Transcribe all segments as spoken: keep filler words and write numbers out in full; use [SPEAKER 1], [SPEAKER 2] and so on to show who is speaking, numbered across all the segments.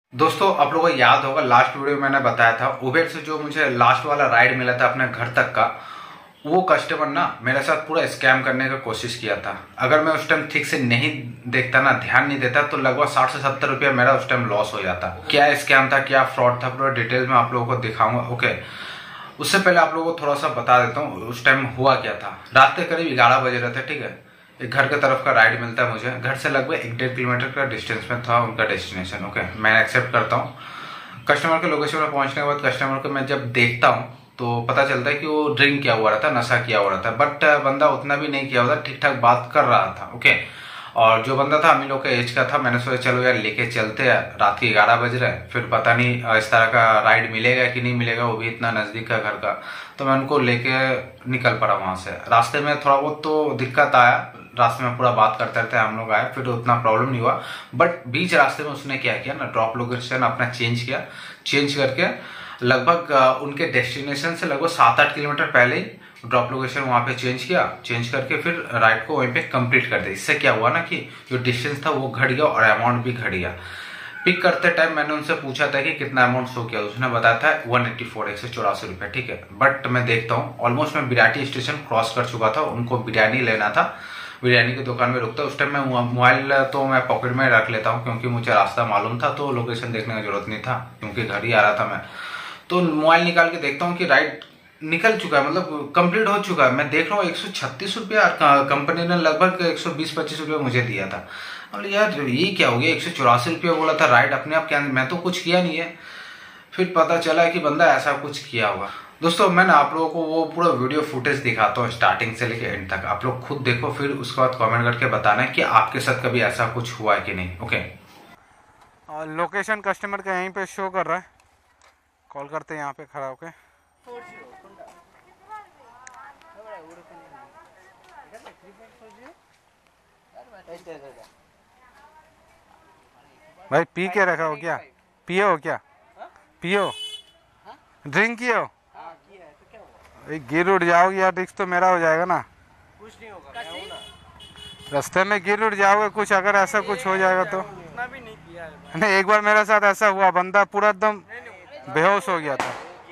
[SPEAKER 1] दोस्तों आप लोगों को याद होगा लास्ट वीडियो में मैंने बताया था उबेर से जो मुझे लास्ट वाला राइड मिला था अपने घर तक का, वो कस्टमर ना मेरे साथ पूरा स्कैम करने का कोशिश किया था। अगर मैं उस टाइम ठीक से नहीं देखता ना, ध्यान नहीं देता, तो लगभग साठ से सत्तर रुपया मेरा उस टाइम लॉस हो जाता। क्या स्कैम था, क्या फ्रॉड था, पूरा डिटेल में आप लोगों को दिखाऊंगा। ओके, उससे पहले आप लोगों को थोड़ा सा बता देता हूँ उस टाइम हुआ क्या था। रात के करीब ग्यारह बजे रहे थे, ठीक है। एक घर के तरफ का राइड मिलता है मुझे, घर से लगभग एक डेढ़ किलोमीटर का डिस्टेंस में था उनका डेस्टिनेशन। ओके, मैं एक्सेप्ट करता हूँ। कस्टमर के लोकेशन में पहुंचने के बाद कस्टमर को मैं जब देखता हूँ तो पता चलता है कि वो ड्रिंक किया हुआ रहता, नशा किया हुआ रहता, बट बंदा उतना भी नहीं किया हुआ था, ठीक ठाक बात कर रहा था। ओके, और जो बंदा था हम लोग के एज का था। मैंने सोचा चलो यार लेके चलते हैं, रात के ग्यारह बज रहे, फिर पता नहीं इस तरह का राइड मिलेगा कि नहीं मिलेगा, वो भी इतना नजदीक का घर का। तो मैं उनको लेके निकल पड़ा वहां से। रास्ते में थोड़ा बहुत तो दिक्कत आया, रास्ते में पूरा बात करते रहते हम लोग आए, फिर उतना प्रॉब्लम नहीं हुआ। बट बीच रास्ते में उसने क्या किया ना, ड्रॉप लोकेशन अपना चेंज किया। चेंज करके लगभग उनके डेस्टिनेशन से लगभग सात आठ किलोमीटर पहले ही ड्रॉप लोकेशन वहां पे चेंज किया। चेंज करके फिर राइड को वहीं पे कंप्लीट कर दिया। इससे क्या हुआ ना कि जो डिस्टेंस था वो घट गया और अमाउंट भी घट गया। पिक करते टाइम मैंने उनसे पूछा था कि कितना अमाउंट शो किया, उसने बताया था वन एट्टी फोर एक सौ चौरासी रुपए, ठीक है। बट मैं देखता हूँ ऑलमोस्ट मैं बिराटी स्टेशन क्रॉस कर चुका था, उनको बिरयानी लेना था, बिरयानी की दुकान में रुकता। उस टाइम मैं मोबाइल तो मैं पॉकेट में रख लेता हूँ क्योंकि मुझे रास्ता मालूम था, तो लोकेशन देखने की जरूरत नहीं था क्योंकि घर ही आ रहा था मैं। तो मोबाइल निकाल के देखता हूँ कि राइड निकल चुका है, मतलब कंप्लीट हो चुका है। मैं देख रहा हूँ एक सौ छत्तीस रुपया, कंपनी ने लगभग एक सौ बीस पच्चीस रुपया मुझे दिया था। और यार ये क्या हो गया, एक सौ चौरासी रुपया बोला था राइड अपने आप, क्या मैं तो कुछ किया नहीं है। फिर पता चला कि बंदा ऐसा कुछ किया होगा। दोस्तों मैं ना आप लोगों को वो पूरा वीडियो फुटेज दिखाता हूँ स्टार्टिंग से लेके एंड तक, आप लोग खुद देखो, फिर उसके बाद कमेंट करके बताना है कि आपके साथ कभी ऐसा कुछ हुआ है कि नहीं। ओके,
[SPEAKER 2] और लोकेशन कस्टमर का यहीं पे शो कर रहा है, कॉल करते हैं यहाँ पे खड़ा होके। भाई पी के रखा हो क्या, पियो हो क्या, पियो, ड्रिंक किए हो, गिर उड़ जाओगे यार, रिस्क तो मेरा हो जाएगा ना।
[SPEAKER 3] कुछ नहीं होगा, मैं हूं ना।
[SPEAKER 2] रास्ते में गिर उड़ जाओगे कुछ, अगर ऐसा कुछ हो जाएगा तो।
[SPEAKER 3] उतना भी नहीं किया है।
[SPEAKER 2] नहीं, एक बार मेरे साथ ऐसा हुआ, बंदा पूरा एकदम बेहोश हो गया था।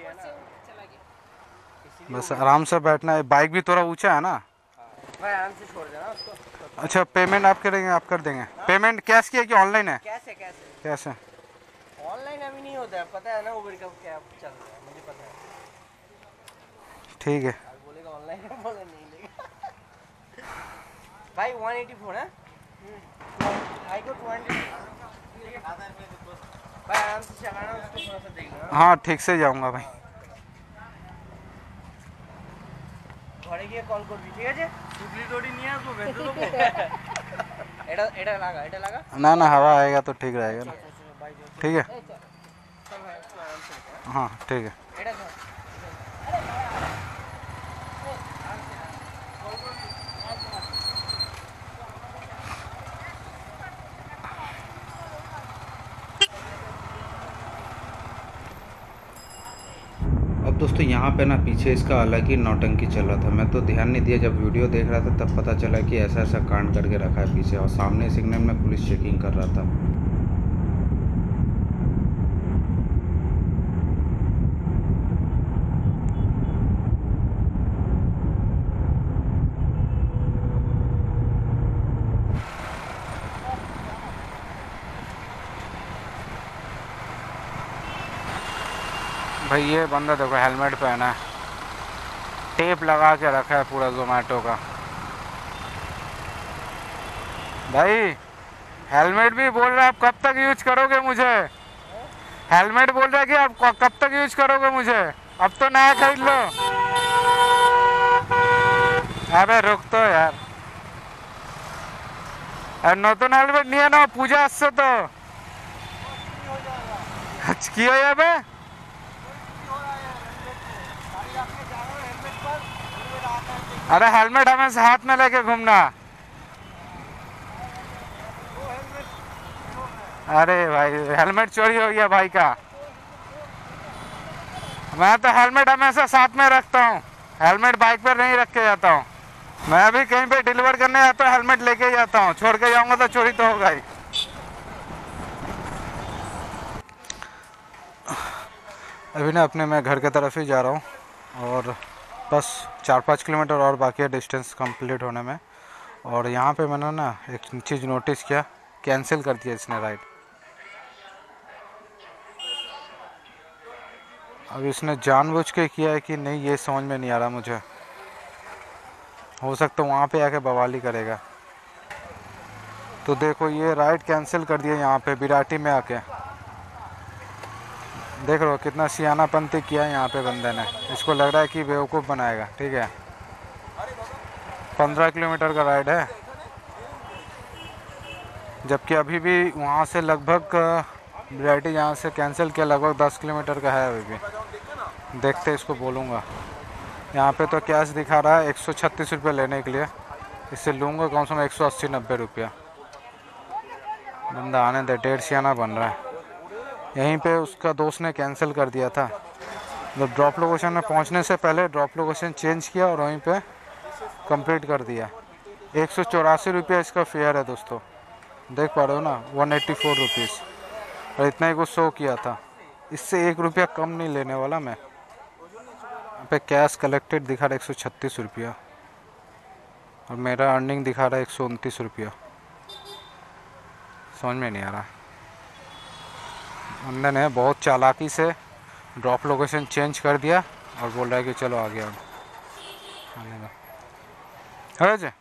[SPEAKER 2] बस आराम से बैठना है, बाइक भी थोड़ा ऊंचा है ना।
[SPEAKER 3] भाई आराम से छोड़ देना उसको।
[SPEAKER 2] अच्छा, पेमेंट आप करेंगे, आप कर देंगे। पेमेंट कैश किया कि ऑनलाइन है?
[SPEAKER 3] कैसे कैसे
[SPEAKER 2] कैश है?
[SPEAKER 3] ऑनलाइन अभी नहीं होता है, पता है ना, उबर का क्या चल रहा है, मुझे पता है।
[SPEAKER 2] ठीक है,
[SPEAKER 3] बोलेगा ऑनलाइन है, बोले नहीं लेगा। भाई वन एटी फोर है भाई को ट्वेंटी। भाई आराम से चलाना, उसको थोड़ा सा देखना।
[SPEAKER 2] हाँ ठीक से जाऊंगा भाई।
[SPEAKER 3] ঘরে গিয়ে কল করবি, ঠিক আছে? টুকলি টড়ি নিয়ে আসবো বেঁধে দেবো। এটা এটা লাগা, এটা লাগা।
[SPEAKER 2] ना ना, हवा आएगा तो ठीक रहेगा ना। ठीक है, हाँ ठीक है।
[SPEAKER 3] এটা ধর।
[SPEAKER 1] अब दोस्तों यहाँ पे ना पीछे इसका अलग ही नौटंकी चल रहा था। मैं तो ध्यान नहीं दिया, जब वीडियो देख रहा था तब पता चला कि ऐसा ऐसा कांड करके रखा है पीछे, और सामने सिग्नल में पुलिस चेकिंग कर रहा था।
[SPEAKER 2] भाई ये बंदा देखो हेलमेट पहना है, टेप लगा के रखा है पूरा जोमेटो का। भाई हेलमेट भी बोल रहा है आप कब तक यूज करोगे मुझे, हेलमेट बोल रहा है कि आप कब तक यूज करोगे मुझे, अब तो नया खरीद लो। अबे रुक तो यार, नतून हेलमेट नहीं है ना पूजा আসছে तो কি হয়ে যাবে? अरे हेलमेट हमें हाथ में लेके घूमना। अरे भाई हेलमेट चोरी हो गया भाई का। मैं तो हेलमेट हमेशा साथ में रखता हूँ, हेलमेट बाइक पर नहीं रख के जाता हूँ। मैं भी कहीं पे डिलीवर करने जाता हूँ हेलमेट लेके जाता हूँ, छोड़ के जाऊंगा तो चोरी तो होगा ही। अभी ना अपने मैं घर की तरफ ही जा रहा हूँ और बस चार पाँच किलोमीटर और बाकी है डिस्टेंस कंप्लीट होने में। और यहाँ पे मैंने ना एक चीज़ नोटिस किया, कैंसिल कर दिया इसने राइड। अब इसने जानबूझ के किया है कि नहीं, ये समझ में नहीं आ रहा मुझे। हो सकता है वहाँ पे आके बवाली करेगा। तो देखो ये राइड कैंसिल कर दिया यहाँ पे बिराटी में आके। देख रहे हो कितना सियानापंती किया यहाँ पे बंदे ने। इसको लग रहा है कि बेवकूफ़ बनाएगा। ठीक है, पंद्रह किलोमीटर का राइड है, जबकि अभी भी वहाँ से लगभग बिराटी यहाँ से कैंसिल किया लगभग दस किलोमीटर का है अभी भी। देखते इसको बोलूँगा। यहाँ पे तो कैश दिखा रहा है एक सौ छत्तीस रुपये लेने के लिए। इससे लूँगा कम से कम एक सौ अस्सी नब्बे रुपया। बंदा आने दे, डेढ़ सियाना बन रहा है। यहीं पे उसका दोस्त ने कैंसिल कर दिया था। जब ड्रॉप लोकेशन में पहुंचने से पहले ड्रॉप लोकेशन चेंज किया और वहीं पे कंप्लीट कर दिया। एक सौ चौरासी रुपया इसका फेयर है दोस्तों, देख पा रहे हो ना, वन एट्टी फोर रुपीज़। और इतना ही कुछ शो किया था। इससे एक रुपया कम नहीं लेने वाला मैं। यहाँ पे कैश कलेक्टेड दिखा रहा है एक सौ छत्तीस रुपया और मेरा अर्निंग दिखा रहा है एक सौ उनतीस रुपया। समझ में नहीं आ रहा। बंदे ने बहुत चालाकी से ड्रॉप लोकेशन चेंज कर दिया और बोल रहा है कि चलो आगे अब आने दो। है जी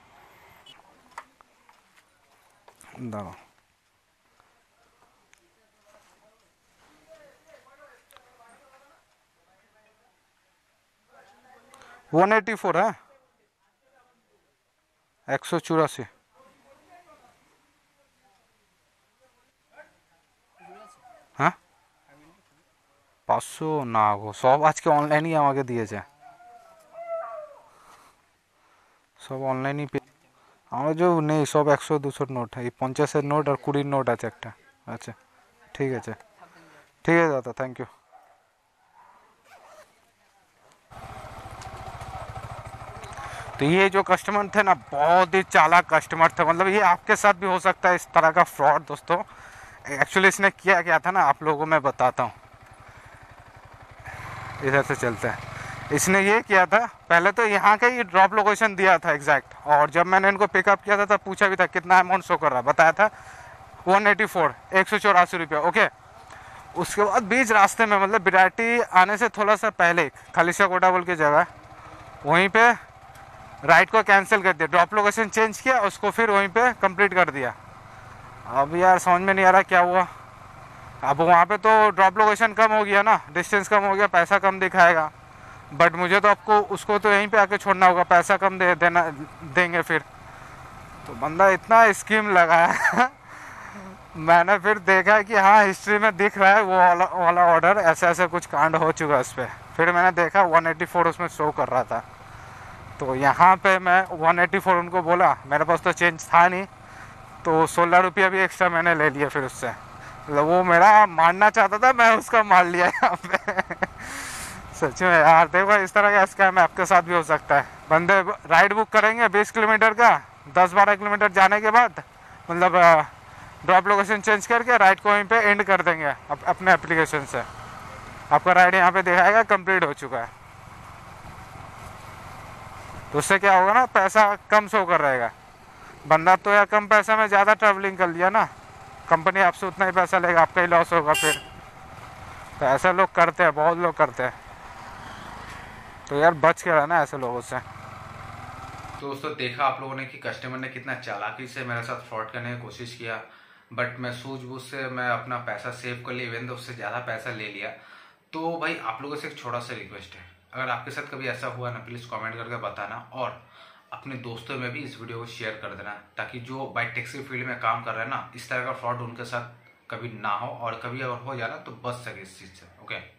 [SPEAKER 2] दाओ। वन एटी फोर है, एक सौ चौरासी। हाँ পাঁচশো না গো, সব আজকে অনলাইনই আমাকে দিয়েছে, সব অনলাইনই পে। আমার যে নেই সব একশো দুশোর নোট, এই পঞ্চাশের নোট আর কুড়ির নোট আছে একটা। আচ্ছা ঠিক আছে, ঠিক আছে দাদা, থ্যাংক ইউ। तो ये जो कस्टमर थे ना, बहुत ही चालाक कस्टमर थे। मतलब ये आपके साथ भी हो सकता है इस तरह का फ्रॉड दोस्तों। एक्चुअली इसने किया क्या था ना, आप लोगों को मैं बताता हूँ। इधर से चलते हैं। इसने ये किया था, पहले तो यहाँ का ही ड्रॉप लोकेशन दिया था एग्जैक्ट। और जब मैंने इनको पिकअप किया था तब पूछा भी था कितना अमाउंट शो कर रहा है, बताया था वन एटी फोर, एक सौ चौरासी रुपया। ओके, उसके बाद बीच रास्ते में, मतलब बिराटी आने से थोड़ा सा पहले खालिशा कोटा बोल की जगह, वहीं पे राइड को कैंसिल कर दिया। ड्रॉप लोकेशन चेंज किया, उसको फिर वहीं पे कंप्लीट कर दिया। अब यार समझ में नहीं आ रहा क्या हुआ। अब वहाँ पे तो ड्रॉप लोकेशन कम हो गया ना, डिस्टेंस कम हो गया, पैसा कम दिखाएगा। बट मुझे तो आपको उसको तो यहीं पे आके छोड़ना होगा, पैसा कम दे देना देंगे फिर। तो बंदा इतना स्कीम लगाया मैंने फिर देखा कि हाँ हिस्ट्री में दिख रहा है वो वाला वाला ऑर्डर, ऐसे ऐसे कुछ कांड हो चुका है उस पर। फिर मैंने देखा वन एटी फोर उसमें शो कर रहा था। तो यहाँ पे मैं वन एटी फोर उनको बोला, मेरे पास तो चेंज था नहीं, तो सोलह रुपया भी एक्स्ट्रा मैंने ले लिया फिर उससे। मतलब वो मेरा मारना चाहता था, मैं उसका मार लिया यहाँ पे सच में यार देखो, इस तरह का स्कैम आपके साथ भी हो सकता है। बंदे राइड बुक करेंगे बीस किलोमीटर का, दस बारह किलोमीटर जाने के बाद मतलब ड्रॉप लोकेशन चेंज करके राइड को वहीं पे एंड कर देंगे अप, अपने एप्लीकेशन से। आपका राइड यहाँ पे दिखाएगा कंप्लीट हो चुका है। तो उससे क्या होगा ना, पैसा कम शो कर रहेगा। बंदा तो यार कम पैसा में ज़्यादा ट्रैवलिंग कर लिया ना, कंपनी आपसे उतना ही पैसा लेगा, आपका ही लॉस होगा फिर। तो ऐसे लोग करते हैं, बहुत लोग करते हैं। तो यार बच के रहना ऐसे लोगों से।
[SPEAKER 1] तो दोस्तों देखा आप लोगों ने कि कस्टमर ने कितना चालाकी से मेरे साथ फ्रॉड करने की कोशिश किया। बट मैं सूझबूझ से मैं अपना पैसा सेव कर लिया, इवन तो उससे ज़्यादा पैसा ले लिया। तो भाई आप लोगों से एक छोटा सा रिक्वेस्ट है, अगर आपके साथ कभी ऐसा हुआ ना, प्लीज़ कमेंट करके बताना और अपने दोस्तों में भी इस वीडियो को शेयर कर देना, ताकि जो बाइक टैक्सी फील्ड में काम कर रहे हैं ना, इस तरह का फ्रॉड उनके साथ कभी ना हो, और कभी अगर हो जाना तो बच सके इस चीज़ से। ओके।